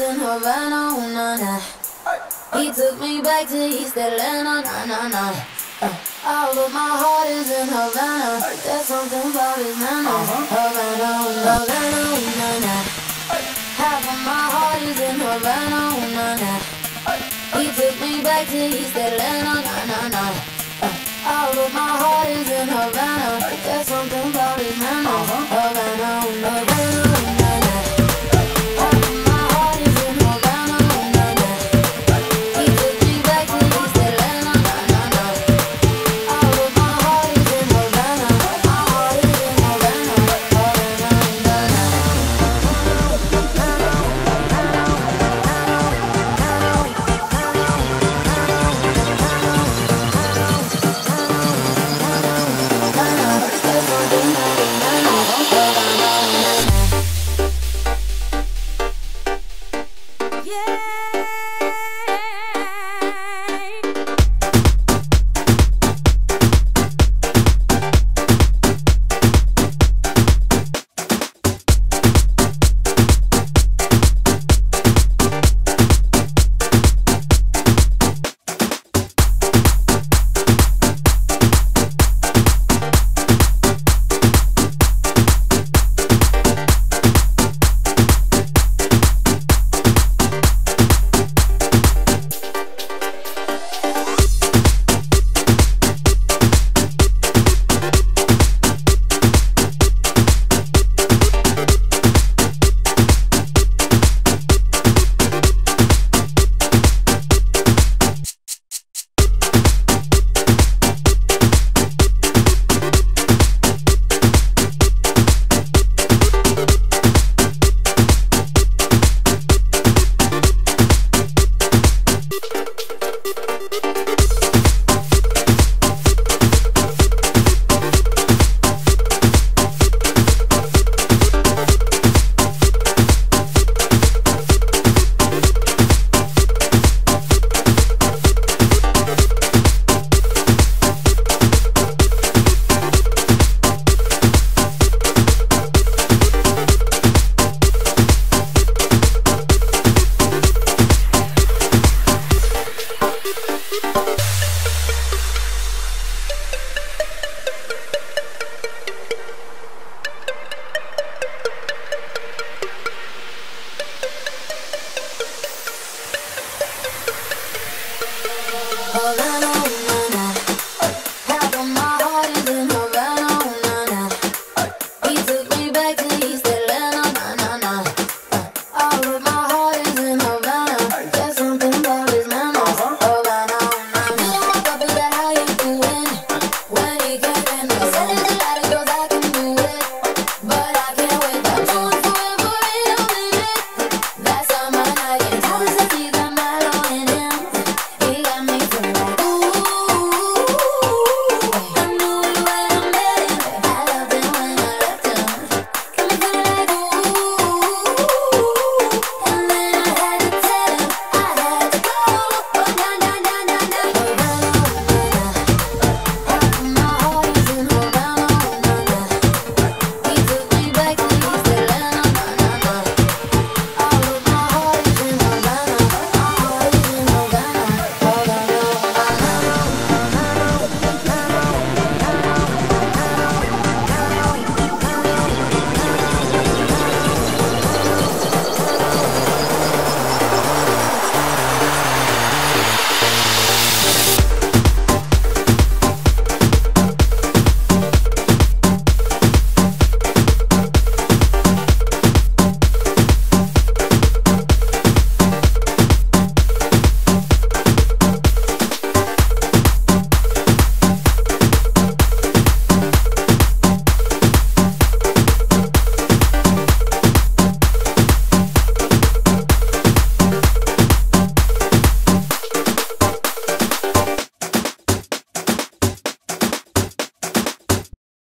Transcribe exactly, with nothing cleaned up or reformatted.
in Havana, oh, nah, nah. He took me back to East Atlanta, nah, nah, nah. Uh, all but my heart is in Havana. There's something about his manners. Havana, oh, Havana, oh, nah, nah. Half of my heart is in Havana, oh, nah, nah. He took me back to East Atlanta, nah, nah, nah. Uh, all but my heart is in Havana. There's something about his manners. Havana.